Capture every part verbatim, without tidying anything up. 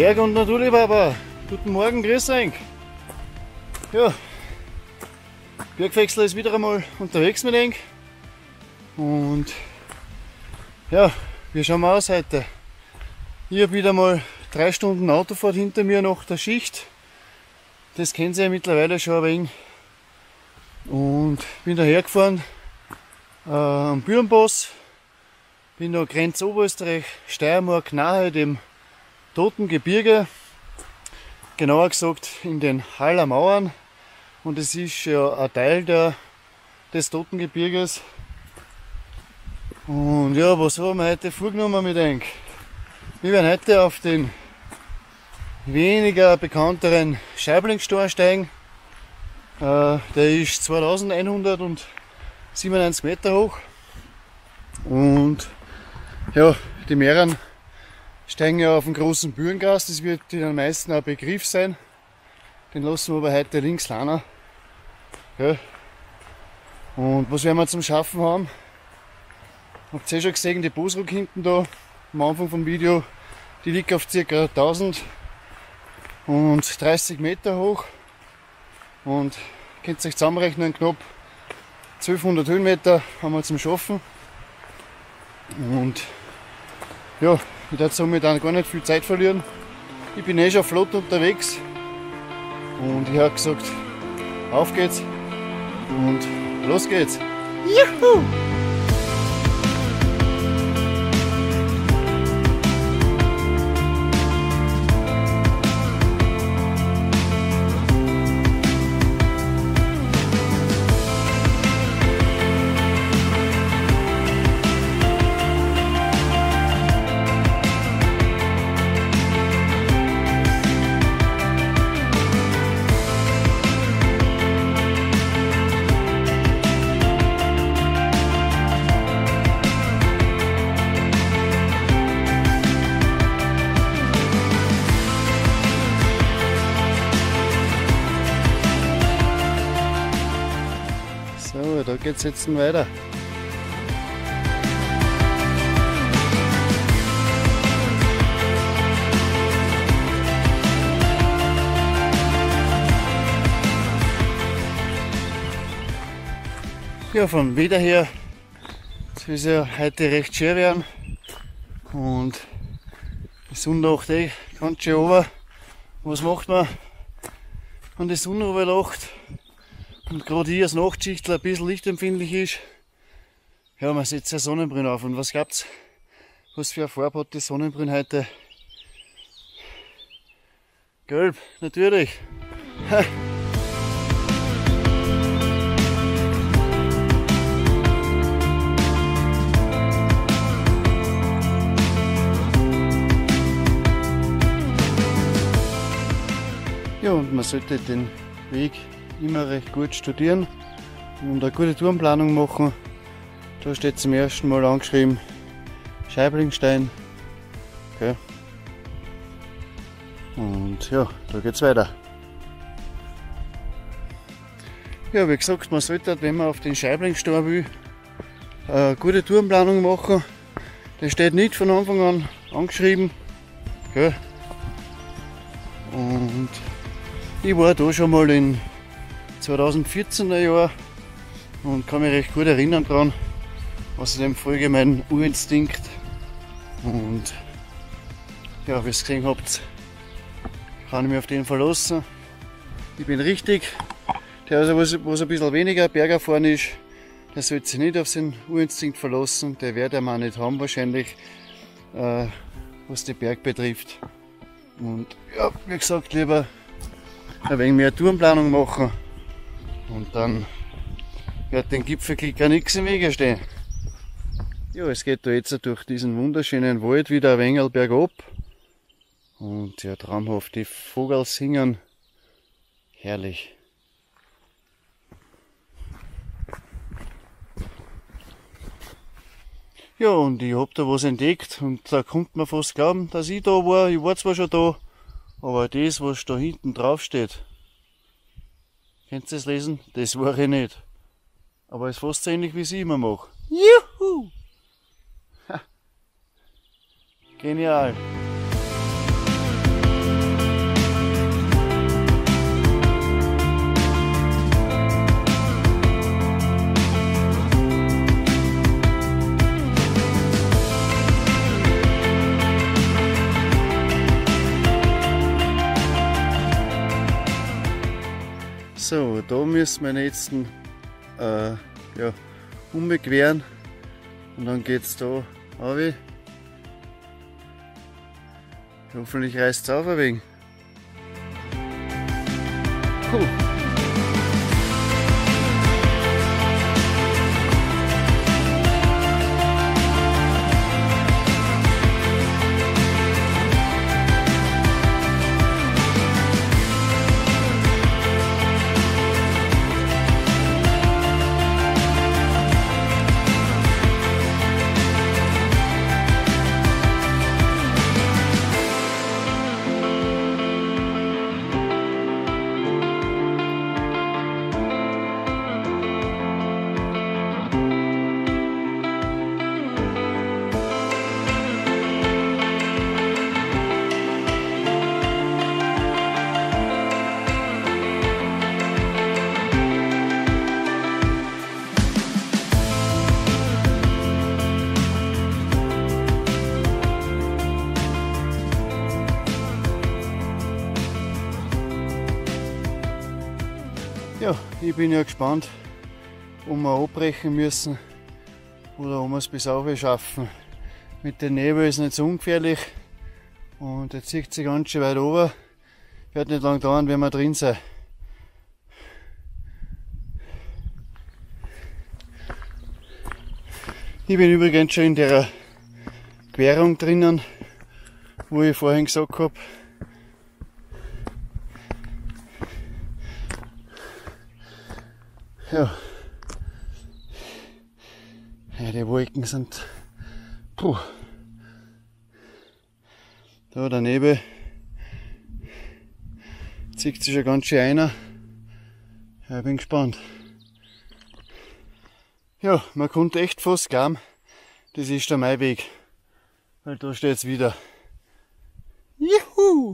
Berg und natürlich Papa. Guten Morgen, grüß euch. Ja, Bergwechsler ist wieder einmal unterwegs mit euch. Und ja, wie schauen wir aus heute? Ich habe wieder mal drei Stunden Autofahrt hinter mir nach der Schicht. Das kennen Sie ja mittlerweile schon ein wenig. Und bin daher gefahren äh, am Bürenpass. Bin da Grenz Oberösterreich, Steiermark, nahe dem Toten Gebirge. Genauer gesagt in den Haller Mauern. Und es ist ja ein Teil der, des Toten Gebirges. Und ja, was haben wir heute vorgenommen mit euch? Wir werden heute auf den weniger bekannteren Scheiblingstein steigen. Äh, der ist zweitausendeinhundertsiebenundneunzig Meter hoch. Und ja, die mehreren steigen ja auf den großen Bührengras, das wird den meisten ein Begriff sein. Den lassen wir aber heute links lernen. Ja. Und was werden wir zum Schaffen haben? Habt ihr eh schon gesehen, die Bosruck hinten da am Anfang vom Video, die liegt auf ca. tausenddreißig Meter hoch. Und könnt ihr euch zusammenrechnen, knapp zwölfhundert Höhenmeter haben wir zum Schaffen. Und ja, ich werde somit auch gar nicht viel Zeit verlieren. Ich bin eh schon flott unterwegs. Und ich habe gesagt, auf geht's und los geht's. Juhu! So, da geht's jetzt weiter. Ja, vom Wetter her soll es ja heute recht schön werden und die Sonne lacht eh ganz schön runter. Was macht man, wenn die Sonne runterlacht? Und gerade hier als Nachtschichtler ein bisschen lichtempfindlich ist, ja, man setzt ja Sonnenbrille auf. Und was glaubt's, was für eine Farbe hat die Sonnenbrille heute? Gelb, natürlich. Ha. Ja, und man sollte den Weg immer recht gut studieren und eine gute Tourenplanung machen. Da steht zum ersten Mal angeschrieben Scheiblingstein. Okay. Und ja, da geht's weiter. Ja, wie gesagt, man sollte, wenn man auf den Scheiblingstein will, eine gute Tourenplanung machen. Das steht nicht von Anfang an angeschrieben. Okay. Und ich war da schon mal in zweitausendvierzehner Jahr und kann mich recht gut erinnern daran. Außerdem folge meinem Urinstinkt. Und ja, wie ihr es gesehen habt, kann ich mich auf den verlassen. Ich bin richtig. Der, also was, was ein bisschen weniger bergerfahren ist, der sollte sich nicht auf seinen Urinstinkt verlassen. Der wird er mal nicht haben wahrscheinlich, äh, was den Berg betrifft. Und ja, wie gesagt, lieber ein wenig mehr Tourenplanung machen. Und dann wird den Gipfelklicker nichts im Wege stehen. Ja, es geht da jetzt durch diesen wunderschönen Wald wieder ein wenig bergab. Und ja, traumhaft, die Vogel singen. Herrlich. Ja, und ich hab da was entdeckt und da kommt man fast glauben, dass ich da war. Ich war zwar schon da, aber das, was da hinten drauf steht, könnt ihr es lesen? Das war ich nicht. Aber es ist fast so ähnlich, wie ich es immer mache. Juhu! Ha. Genial! So, da müssen wir jetzt äh, ja, umqueren und dann geht es da runter. Hoffentlich reißt es auf ein wenig. Puh. Ja, ich bin ja gespannt, ob wir abbrechen müssen oder ob wir es bis auf schaffen. Mit dem Nebel ist es nicht so ungefährlich und er zieht sich ganz schön weit runter. Wird nicht lang dauern, wenn wir drin sind. Ich bin übrigens schon in der Querung drinnen, wo ich vorhin gesagt habe. Ja. Ja, die Wolken sind, puh. Da der Nebel zieht sich schon ganz schön einer. Ja, ich bin gespannt. Ja, man kommt echt fast glauben, das ist der Maiweg. Weil da steht es wieder. Juhu!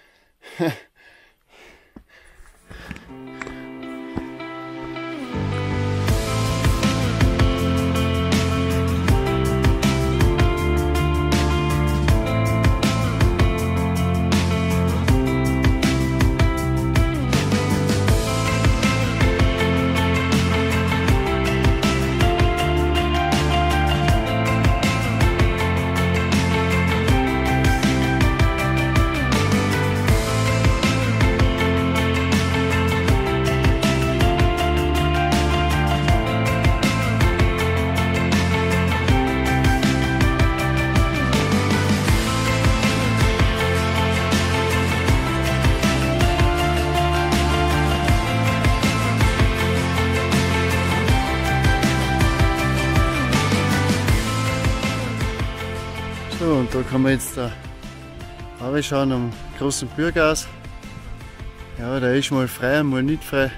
So, und da kann man jetzt da schauen am großen Bürghaus. Ja, der ist mal frei, mal nicht frei.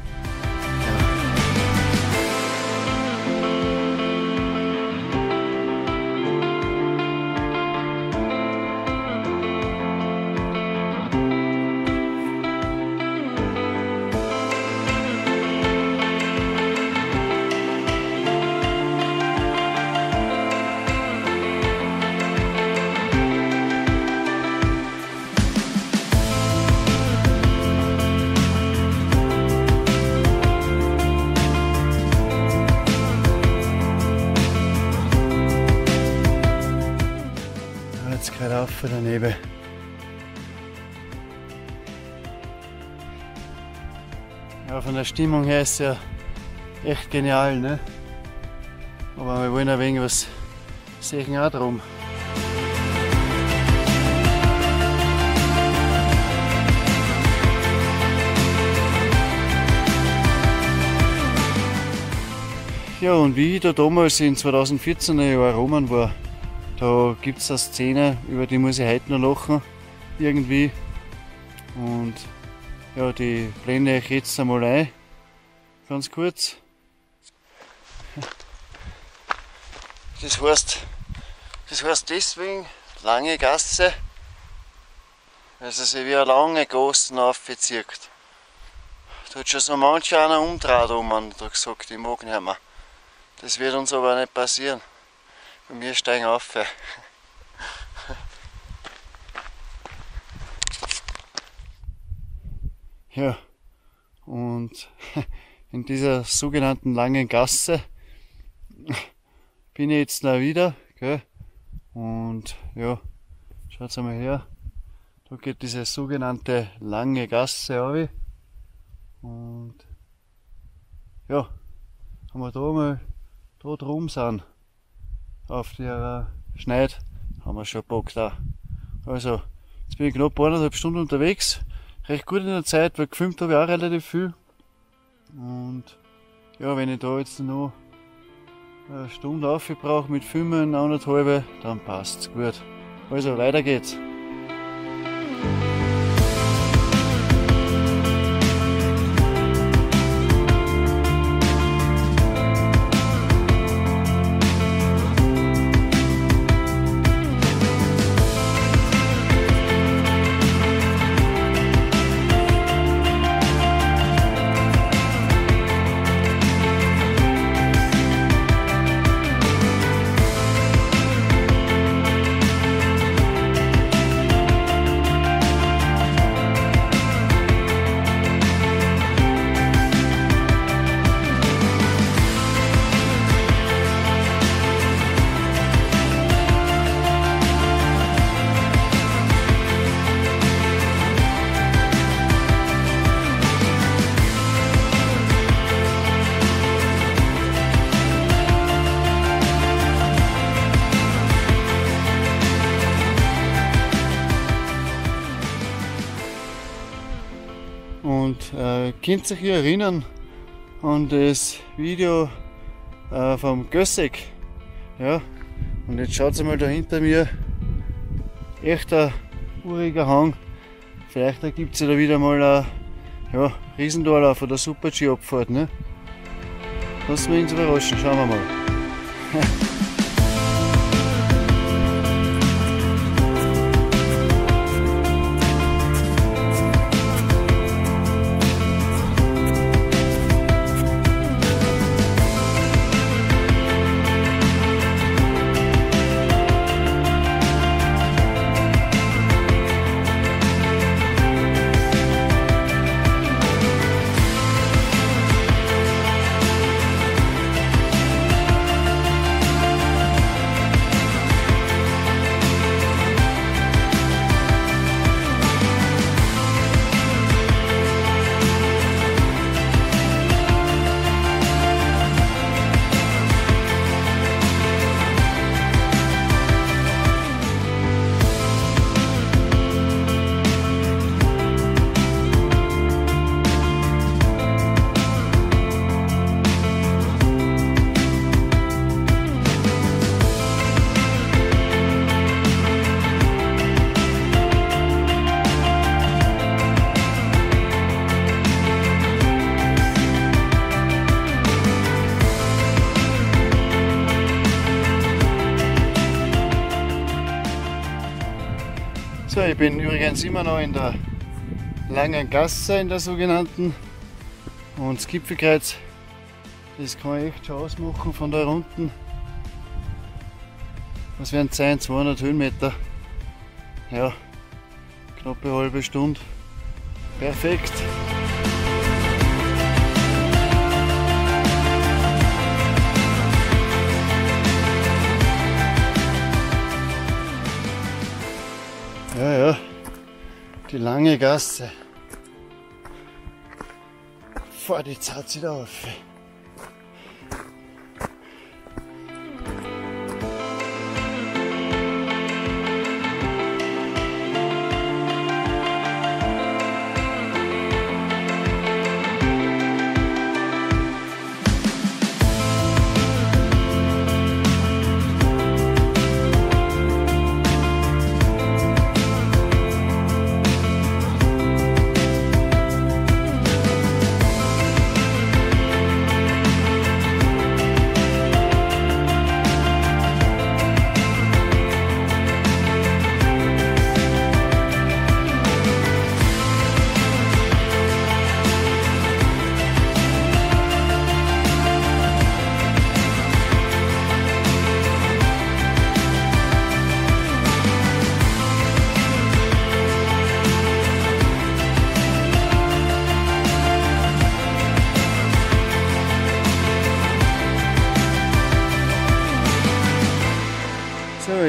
Jetzt gerade auf für daneben. Ja, von der Stimmung her ist es ja echt genial, ne? Aber wir wollen ein wenig was sehen auch drum. Ja, und wie ich da damals in zweitausendvierzehn in Roman war, da gibt es eine Szene, über die muss ich heute noch lachen, irgendwie. Und ja, die blende ich jetzt einmal ein, ganz kurz. Das heißt, das heißt deswegen lange Gasse, weil sie sich wie eine lange Gasse aufzieht. Da hat schon so manch einer umdreht, man da gesagt, ich mag nicht mehr. Das wird uns aber nicht passieren. Wir steigen auf. Ja, Und in dieser sogenannten langen Gasse bin ich jetzt da wieder, gell? Und ja, schaut's einmal her. Da geht diese sogenannte lange Gasse runter. Und ja, wenn wir da mal da drum sind, auf der Schneid, haben wir schon Bock da. Also, jetzt bin ich knapp eineinhalb Stunden unterwegs. Recht gut in der Zeit, weil gefilmt habe ich auch relativ viel. Und ja, wenn ich da jetzt noch eine Stunde aufbrauche mit Filmen, anderthalb, dann passt's gut. Also, weiter geht's. Und äh, könnt ihr euch erinnern an das Video äh, vom Gössek? Ja, und jetzt schaut mal da hinter mir, echter uriger Hang. Vielleicht ergibt es ja da wieder mal ein ja, Riesendorlauf oder Super-G-Abfahrt. Ne? Lassen wir uns überraschen, schauen wir mal. So, ich bin übrigens immer noch in der langen Gasse, in der sogenannten. Und das Gipfelkreuz, das kann ich echt schon ausmachen von da unten. Das werden sein, zweihundert Höhenmeter. Ja, knappe halbe Stunde. Perfekt. Ja, ja, die lange Gasse. Vor die zahlt sich da auf.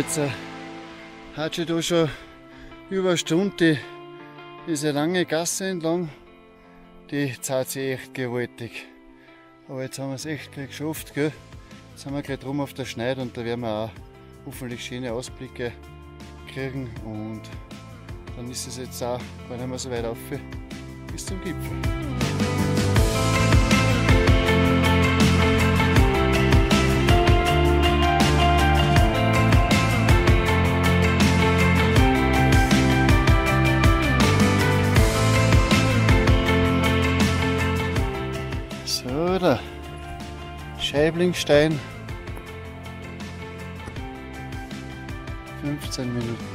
jetzt äh, hat schon da schon über eine Stunde die, diese lange Gasse entlang. Die zahlt sich echt gewaltig. Aber jetzt haben wir es echt gleich geschafft, gell? Jetzt sind wir gleich drum auf der Schneide und da werden wir auch hoffentlich schöne Ausblicke kriegen und dann ist es jetzt auch gar nicht mehr so weit rauf bis zum Gipfel. So, der Scheiblingstein. fünfzehn Minuten.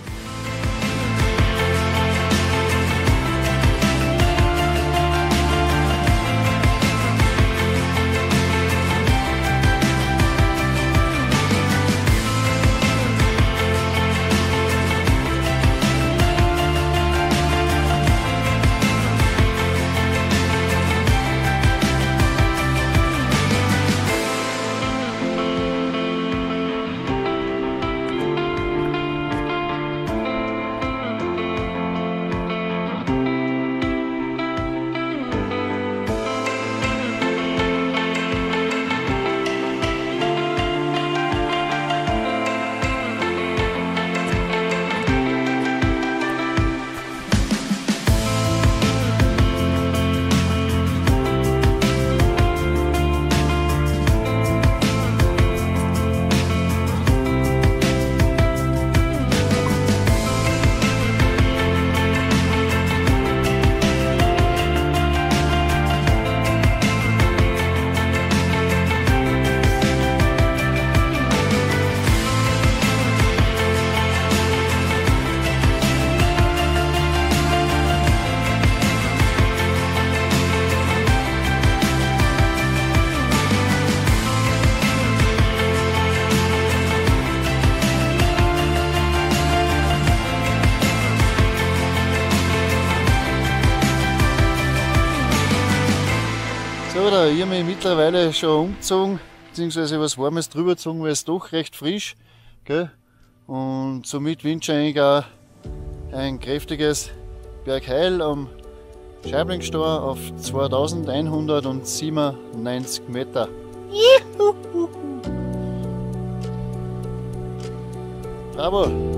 So, da ich habe mich mittlerweile schon umgezogen, beziehungsweise was Warmes drüber gezogen, weil es doch recht frisch, gell? Und somit wünsche ich eigentlich auch ein kräftiges Bergheil am Scheiblingstein auf zweitausendeinhundertsiebenundneunzig Meter. Juhu. Bravo!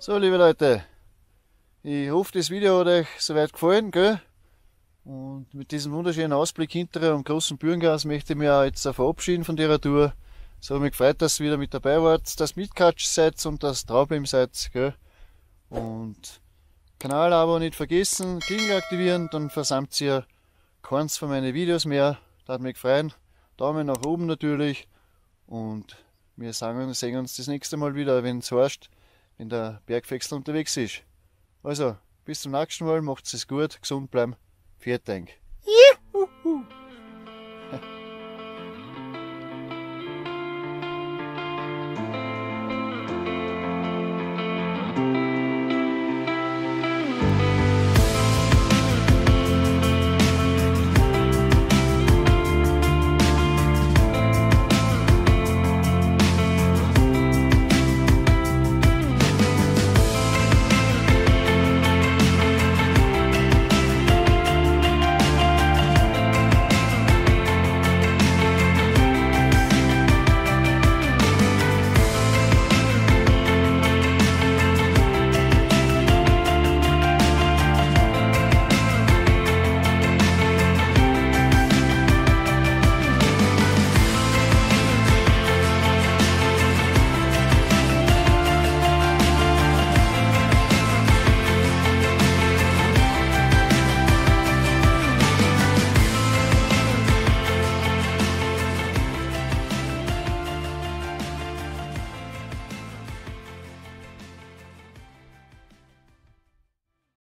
So, liebe Leute, ich hoffe, das Video hat euch soweit gefallen, gell? Und mit diesem wunderschönen Ausblick hinterher am großen Bürengas möchte ich mich auch jetzt verabschieden von der Tour. So hat mich gefreut, dass ihr wieder mit dabei wart, dass ihr mitgekatscht seid und dass ihr draufbleiben seid, gell? Und Kanal-Abo nicht vergessen, Klingel aktivieren, dann versammelt ihr keins von meinen Videos mehr. Das hat mich gefreut. Daumen nach oben natürlich. Und wir sagen, sehen uns das nächste Mal wieder, wenn es heißt, wenn der Bergwechsel unterwegs ist. Also, bis zum nächsten Mal, macht's es gut, gesund bleiben. Vielen Dank.